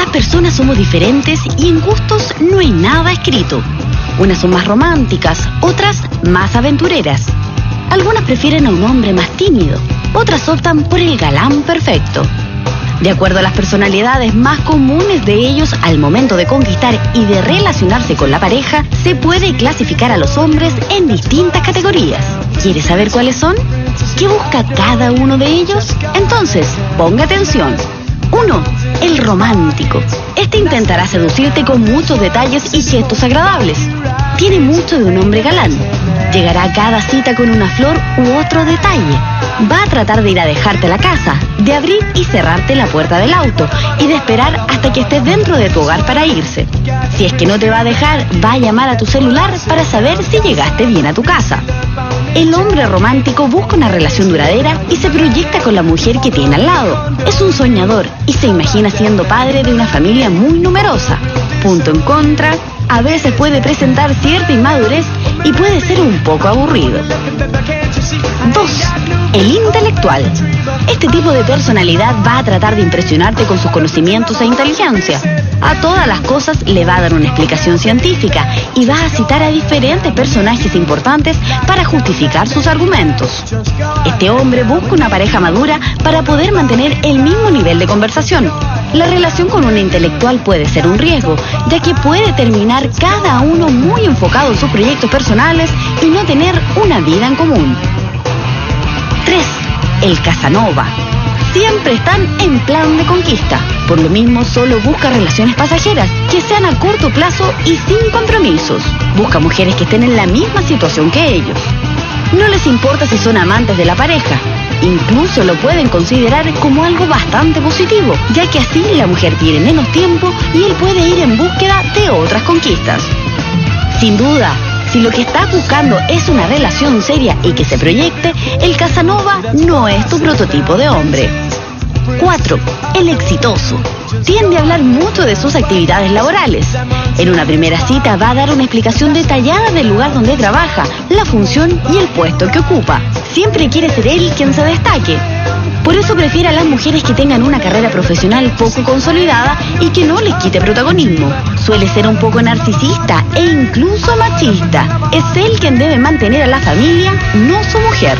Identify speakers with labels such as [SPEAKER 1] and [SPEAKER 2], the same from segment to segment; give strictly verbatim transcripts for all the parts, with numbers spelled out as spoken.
[SPEAKER 1] personas somos diferentes y en gustos no hay nada escrito. Unas son más románticas, otras más aventureras. Algunas prefieren a un hombre más tímido, otras optan por el galán perfecto. De acuerdo a las personalidades más comunes de ellos al momento de conquistar y de relacionarse con la pareja, se puede clasificar a los hombres en distintas categorías. ¿Quieres saber cuáles son? ¿Qué busca cada uno de ellos? Entonces, ponga atención. uno. El romántico. Este intentará seducirte con muchos detalles y gestos agradables. Tiene mucho de un hombre galán. Llegará a cada cita con una flor u otro detalle. Va a tratar de ir a dejarte la casa, de abrir y cerrarte la puerta del auto y de esperar hasta que estés dentro de tu hogar para irse. Si es que no te va a dejar, va a llamar a tu celular para saber si llegaste bien a tu casa. El hombre romántico busca una relación duradera y se proyecta con la mujer que tiene al lado. Es un soñador y se imagina siendo padre de una familia muy numerosa. Punto en contra, a veces puede presentar cierta inmadurez y puede ser un poco aburrido. dos. El intelectual. Este tipo de personalidad va a tratar de impresionarte con sus conocimientos e inteligencia. A todas las cosas le va a dar una explicación científica y va a citar a diferentes personajes importantes para justificar sus argumentos. Este hombre busca una pareja madura para poder mantener el mismo nivel de conversación. La relación con un intelectual puede ser un riesgo, ya que puede terminar cada uno muy enfocado en sus proyectos personales y no tener una vida en común. tres. El Casanova. Siempre están en plan de conquista. Por lo mismo, solo busca relaciones pasajeras, que sean a corto plazo y sin compromisos. Busca mujeres que estén en la misma situación que ellos. No les importa si son amantes de la pareja. Incluso lo pueden considerar como algo bastante positivo, ya que así la mujer tiene menos tiempo y él puede ir en búsqueda de otras conquistas. Sin duda, si lo que estás buscando es una relación seria y que se proyecte, el Casanova no es tu prototipo de hombre. cuatro. El exitoso. Tiende a hablar mucho de sus actividades laborales. En una primera cita va a dar una explicación detallada del lugar donde trabaja, la función y el puesto que ocupa. Siempre quiere ser él quien se destaque. Por eso prefiere a las mujeres que tengan una carrera profesional poco consolidada y que no les quite protagonismo. Suele ser un poco narcisista e incluso machista. Es él quien debe mantener a la familia, no su mujer.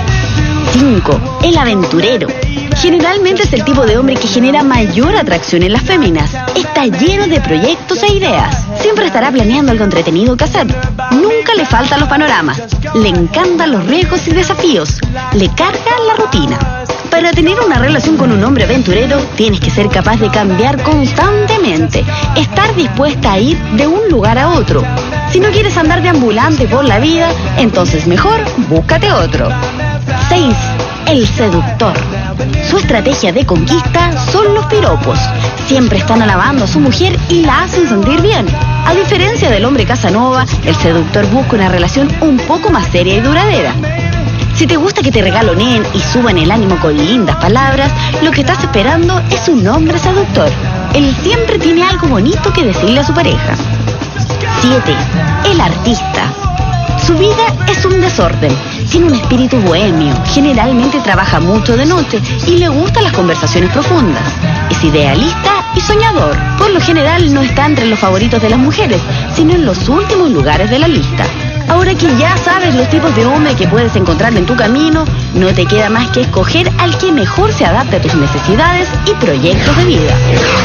[SPEAKER 1] cinco. El aventurero. Generalmente es el tipo de hombre que genera mayor atracción en las féminas. Está lleno de proyectos e ideas. Siempre estará planeando algo entretenido que hacer. Nunca le faltan los panoramas. Le encantan los riesgos y desafíos. Le carga la rutina. Para tener una relación con un hombre aventurero, tienes que ser capaz de cambiar constantemente. Estar dispuesta a ir de un lugar a otro. Si no quieres andar deambulante por la vida, entonces mejor búscate otro. seis. El seductor. Su estrategia de conquista son los piropos. Siempre están alabando a su mujer y la hacen sentir bien. A diferencia del hombre Casanova, el seductor busca una relación un poco más seria y duradera. Si te gusta que te regaloneen y suban el ánimo con lindas palabras, lo que estás esperando es un hombre seductor. Él siempre tiene algo bonito que decirle a su pareja. siete. El artista. Su vida es un desorden. Tiene un espíritu bohemio, generalmente trabaja mucho de noche y le gustan las conversaciones profundas. Es idealista y soñador. Por lo general no está entre los favoritos de las mujeres, sino en los últimos lugares de la lista. Ahora que ya sabes los tipos de hombre que puedes encontrar en tu camino, no te queda más que escoger al que mejor se adapte a tus necesidades y proyectos de vida.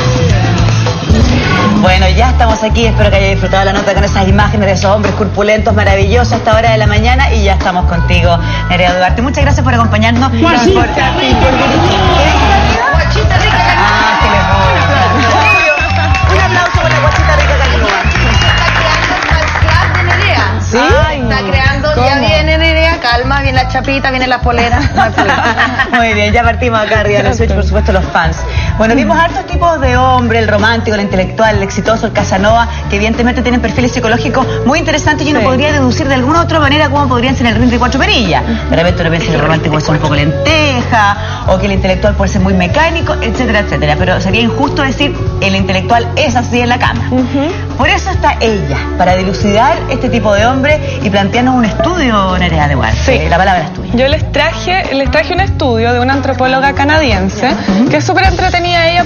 [SPEAKER 2] Bueno, ya estamos aquí, espero que haya disfrutado la nota con esas imágenes de esos hombres corpulentos, maravillosos a esta hora de la mañana y ya estamos contigo, Nerea Duarte. Muchas gracias por acompañarnos.
[SPEAKER 3] Guachita rica. Guachita rica.
[SPEAKER 2] Ah, que les voy.
[SPEAKER 3] Un aplauso para la guachita rica Calnúa. Está creando una Nerea.
[SPEAKER 2] ¿Sí?
[SPEAKER 3] Ay, está creando, ¿cómo? Ya viene Nerea, calma, viene la chapita, viene la polera.
[SPEAKER 2] Muy bien, ya partimos acá arriba en el switch, por supuesto, los fans. Bueno, vimos hartos tipos de hombre, el romántico, el intelectual, el exitoso, el Casanova, que evidentemente tienen perfiles psicológicos muy interesantes y uno sí. podría deducir de alguna otra manera cómo podrían ser el rin de cuatro perillas. De repente uno piensa que el romántico puede ser un poco lenteja, o que el intelectual puede ser muy mecánico, etcétera, etcétera. Pero sería injusto decir el intelectual es así en la cama. Uh-huh. Por eso está ella, para dilucidar este tipo de hombre y plantearnos un estudio, Nerea Duarte. Sí. La palabra es tuya.
[SPEAKER 4] Yo les traje, les traje un estudio de una antropóloga canadiense, uh-huh. que es súper entretenida ella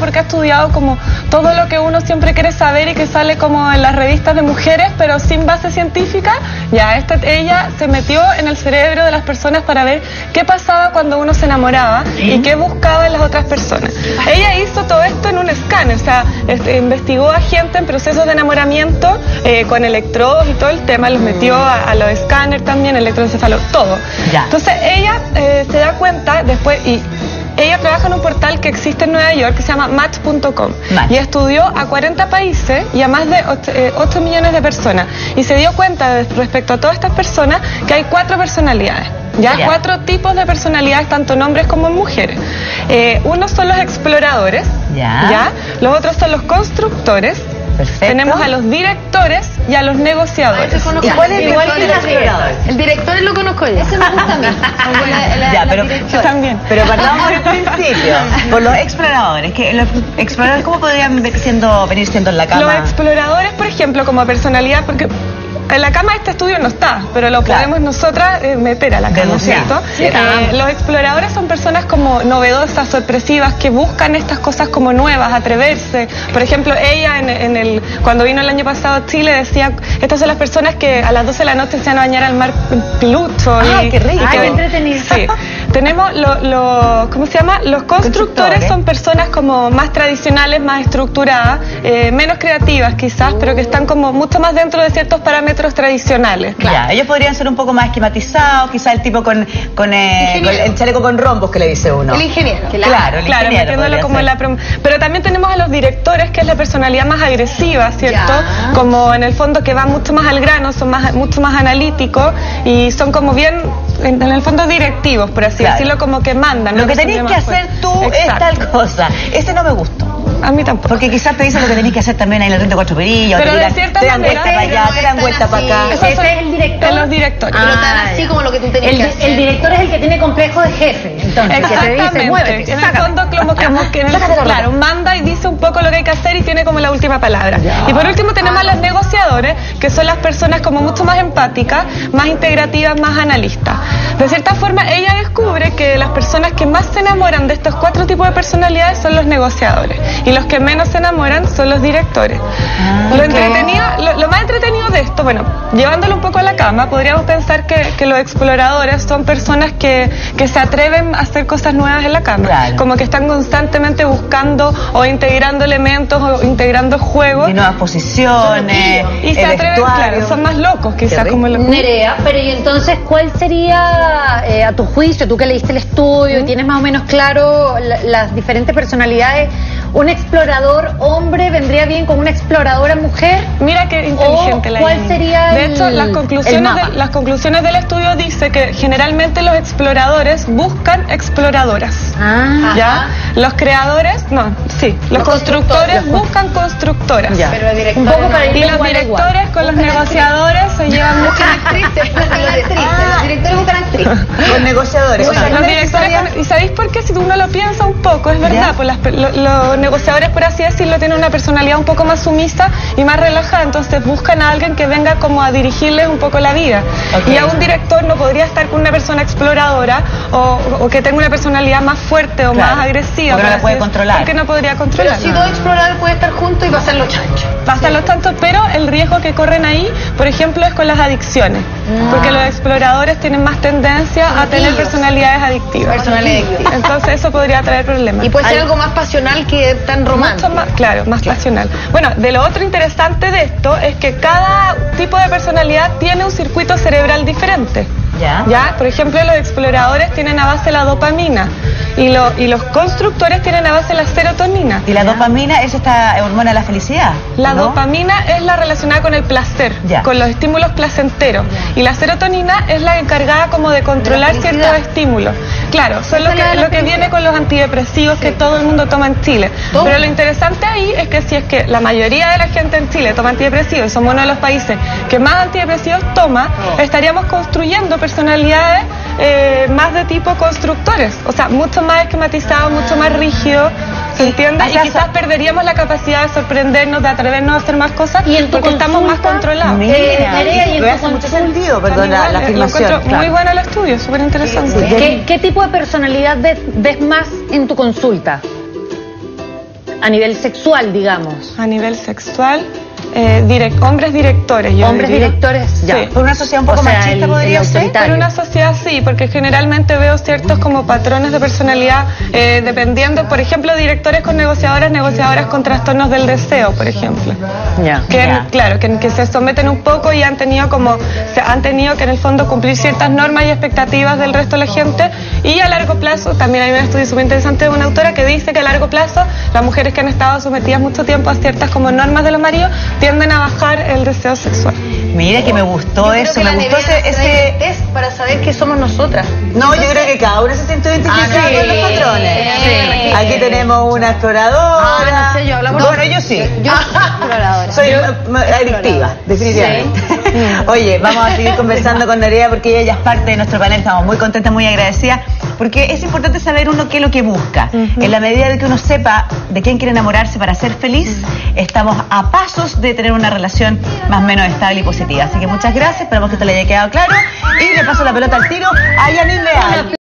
[SPEAKER 4] porque ha estudiado como todo lo que uno siempre quiere saber y que sale como en las revistas de mujeres, pero sin base científica. Ya, esta, ella se metió en el cerebro de las personas para ver qué pasaba cuando uno se enamoraba y qué buscaba en las otras personas. Ella hizo todo esto en un escáner, o sea, este, investigó a gente en procesos de enamoramiento eh, con electrodos y todo el tema, los metió a, a los escáneres también, electroencefalo, todo. Ya. Entonces ella eh, se da cuenta después y ella trabaja en un portal que existe en Nueva York que se llama Match punto com y estudió a cuarenta países y a más de ocho millones de personas y se dio cuenta de, respecto a todas estas personas que hay cuatro personalidades. Ya, yeah. cuatro tipos de personalidades, tanto en hombres como en mujeres. Eh, unos son los exploradores, yeah. ¿ya? Los otros son los constructores. Perfecto. Tenemos a los directores y a los negociadores.
[SPEAKER 3] ¿Y cuál es el igual que el explorador? El director lo conozco yo. Ese me gusta a mí. la, la,
[SPEAKER 2] ya, pero
[SPEAKER 4] yo también.
[SPEAKER 2] Pero partamos del principio. Por los exploradores, que los exploradores, ¿cómo podrían venir siendo, venir siendo en la cama?
[SPEAKER 4] Los exploradores, por ejemplo, como personalidad, porque en la cama este estudio no está, pero lo claro. podemos nosotras eh, meter a la cama, ¿cierto? Sí, eh, los exploradores son personas como novedosas, sorpresivas, que buscan estas cosas como nuevas, atreverse. Por ejemplo, ella en, en el cuando vino el año pasado a Chile decía, estas son las personas que a las doce de la noche se van a bañar al mar Pluto.
[SPEAKER 3] ¡Ah,
[SPEAKER 4] y,
[SPEAKER 3] qué rico!
[SPEAKER 4] Y
[SPEAKER 3] ¡Ay, qué entretenido!
[SPEAKER 4] Sí. Tenemos los, lo, ¿cómo se llama? Los constructores, constructores son personas como más tradicionales, más estructuradas, eh, menos creativas quizás, uh. pero que están como mucho más dentro de ciertos parámetros tradicionales.
[SPEAKER 2] Claro. Ya, ellos podrían ser un poco más esquematizados, quizás el tipo con, con, eh, con el chaleco con rombos que le dice uno.
[SPEAKER 3] El ingeniero.
[SPEAKER 2] Claro, claro, el
[SPEAKER 4] claro
[SPEAKER 2] ingeniero
[SPEAKER 4] metiéndolo como en la prom... Pero también tenemos a los directores, que es la personalidad más agresiva, ¿cierto? Ya. Como en el fondo que van mucho más al grano, son más, mucho más analíticos y son como bien, en, en el fondo directivos, por así claro. decirlo, como que mandan.
[SPEAKER 2] Lo que tenés que hacer tú Exacto. es tal cosa. Ese no me gustó.
[SPEAKER 4] A mí tampoco.
[SPEAKER 2] Porque quizás te dicen lo que tenés que hacer también ahí en el treinta y cuatro perillas.
[SPEAKER 4] Pero
[SPEAKER 2] te,
[SPEAKER 4] de cierta
[SPEAKER 2] te dan
[SPEAKER 4] manera,
[SPEAKER 2] vuelta para allá, te dan vuelta para acá.
[SPEAKER 3] Ese es el director.
[SPEAKER 4] De los directores.
[SPEAKER 3] Ah, pero tan así como lo que tú tenías
[SPEAKER 5] el,
[SPEAKER 3] que hacer.
[SPEAKER 5] El director es el que tiene complejo de jefe. Entonces, que te dice, muévete,
[SPEAKER 4] en el fondo, como, como que en el, claro, manda y dice un poco lo que hay que hacer y tiene como la última palabra. Ya. Y por último tenemos a los negociadores, que son las personas como mucho más empáticas, más integrativas, más analistas. De cierta forma, ella descubre que las personas que más se enamoran de estos cuatro tipos de personalidades son los negociadores. Y los que menos se enamoran son los directores. Ah, lo, entretenido, lo, lo más entretenido de esto, bueno, llevándolo un poco a la cama, podríamos pensar que, que los exploradores son personas que, que se atreven a hacer cosas nuevas en la cama. Claro. Como que están constantemente buscando o integrando elementos o integrando juegos.
[SPEAKER 2] Y nuevas posiciones.
[SPEAKER 4] Y se atreven, claro, son más locos quizás. Como lo...
[SPEAKER 5] Nerea, pero y entonces, ¿cuál sería, eh, a tu juicio, tú que leíste el estudio y tienes más o menos claro la, las diferentes personalidades, un explorador hombre vendría bien con una exploradora mujer?
[SPEAKER 4] Mira qué inteligente la
[SPEAKER 5] ¿Cuál sería
[SPEAKER 4] De
[SPEAKER 5] el,
[SPEAKER 4] hecho, las conclusiones, de, las conclusiones del estudio dice que generalmente los exploradores buscan exploradoras.
[SPEAKER 5] Ah,
[SPEAKER 4] ¿ya? Los creadores, no, sí, los, los constructores, constructores buscan constructoras.
[SPEAKER 5] Ya. Pero directores, un poco para
[SPEAKER 4] y los directores igual. Con los negociadores se llevan mucho.
[SPEAKER 3] Actrices, los directores buscan actrices.
[SPEAKER 2] Con negociadores.
[SPEAKER 4] O sea, los directores con, ¿y sabéis por qué? Si uno lo piensa un poco, es verdad, pues las, lo, los negociadores, por así decirlo, tienen una personalidad un poco más sumisa y más relajada, entonces buscan a alguien que venga como a dirigirles un poco la vida. Okay. Y a un director no podría estar con una persona exploradora o, o que tenga una personalidad más fuerte o claro. más agresiva.
[SPEAKER 2] Porque no la puede controlar.
[SPEAKER 4] Porque no podría controlar.
[SPEAKER 3] Pero si dos exploradores pueden estar juntos y pasar los chanchos.
[SPEAKER 4] Pasan los tantos, pero el riesgo que corren ahí, por ejemplo, es con las adicciones. Ah. Porque los exploradores tienen más tendencia a tener personalidades adictivas.
[SPEAKER 3] Personalidades adictivas.
[SPEAKER 4] Entonces eso podría traer problemas.
[SPEAKER 3] Y puede ser Ay. algo más pasional que tan romántico.
[SPEAKER 4] Mucho más, claro, más claro. pasional. Bueno, de lo otro interesante de esto es que cada tipo de personalidad tiene un circuito cerebral diferente. ¿Ya? ¿Ya? Por ejemplo, los exploradores tienen a base la dopamina y, lo, y los constructores tienen a base la serotonina.
[SPEAKER 2] ¿Y la ¿Ya? dopamina es esta hormona de la felicidad?
[SPEAKER 4] La ¿no? dopamina es la relacionada con el placer, ¿Ya? con los estímulos placenteros. ¿Ya? Y la serotonina es la encargada como de controlar de ciertos estímulos. Claro, son lo que, lo que viene con los antidepresivos sí. que todo el mundo toma en Chile. ¿Todo? Pero lo interesante ahí es que si es que la mayoría de la gente en Chile toma antidepresivos y somos uno de los países que más antidepresivos toma, oh. estaríamos construyendo personalidades eh, más de tipo constructores, o sea, mucho más esquematizados, mucho más rígidos, ¿se entiende? Y quizás perderíamos la capacidad de sorprendernos, de atrevernos a hacer más cosas,
[SPEAKER 5] ¿Y en tu
[SPEAKER 4] porque
[SPEAKER 5] consulta?
[SPEAKER 4] Estamos más controlados.
[SPEAKER 2] Mira,
[SPEAKER 5] eh, Nerea, y en
[SPEAKER 2] hace mucho sentido, perdón, la, la afirmación.
[SPEAKER 4] Claro. Muy bueno el estudio, súper interesante.
[SPEAKER 5] Sí, sí. ¿Qué, ¿Qué tipo de personalidad ves, ves más en tu consulta? A nivel sexual, digamos.
[SPEAKER 4] A nivel sexual, eh, direct, hombres directores. Yo
[SPEAKER 5] Hombres
[SPEAKER 4] diría.
[SPEAKER 5] directores, ya.
[SPEAKER 4] Sí.
[SPEAKER 2] Por una sociedad un poco
[SPEAKER 5] O sea,
[SPEAKER 2] machista
[SPEAKER 5] el-
[SPEAKER 2] podría
[SPEAKER 5] el
[SPEAKER 2] ser.
[SPEAKER 5] autoritario.
[SPEAKER 4] Por una sociedad sí, porque generalmente veo ciertos como patrones de personalidad eh, dependiendo, por ejemplo, directores con negociadoras, negociadoras con trastornos del deseo, por ejemplo.
[SPEAKER 5] Ya.
[SPEAKER 4] Que
[SPEAKER 2] Ya.
[SPEAKER 4] claro, que, que se someten un poco y han tenido como se han tenido que en el fondo cumplir ciertas normas y expectativas del resto de la gente, y a largo plazo también hay un estudio súper interesante de una autora que dice que a largo plazo las mujeres que han estado sometidas mucho tiempo a ciertas como normas de los maridos tienden a bajar el deseo sexual.
[SPEAKER 2] Mira que me gustó eso, me gustó ese, ese...
[SPEAKER 3] test para saber que somos nosotras.
[SPEAKER 2] No, yo creo que cada uno se siente identificada
[SPEAKER 3] Ah, sí.
[SPEAKER 2] con los patrones.
[SPEAKER 3] Sí.
[SPEAKER 2] Aquí tenemos una exploradora.
[SPEAKER 3] Ah, no sé, yo hablamos-
[SPEAKER 2] Bueno, yo sí.
[SPEAKER 3] Yo exploradora.
[SPEAKER 2] Soy ma- ma- adictiva, definitivamente. Oye, vamos a seguir conversando con Nerea porque ella ya es parte de nuestro panel. Estamos muy contentas, muy agradecidas, porque es importante saber uno qué es lo que busca. En la medida de que uno sepa de quién quiere enamorarse para ser feliz, estamos a pasos de tener una relación más o menos estable y positiva. Así que muchas gracias, esperamos que esto le haya quedado claro. Y le paso la pelota al tiro a Yanin Leal.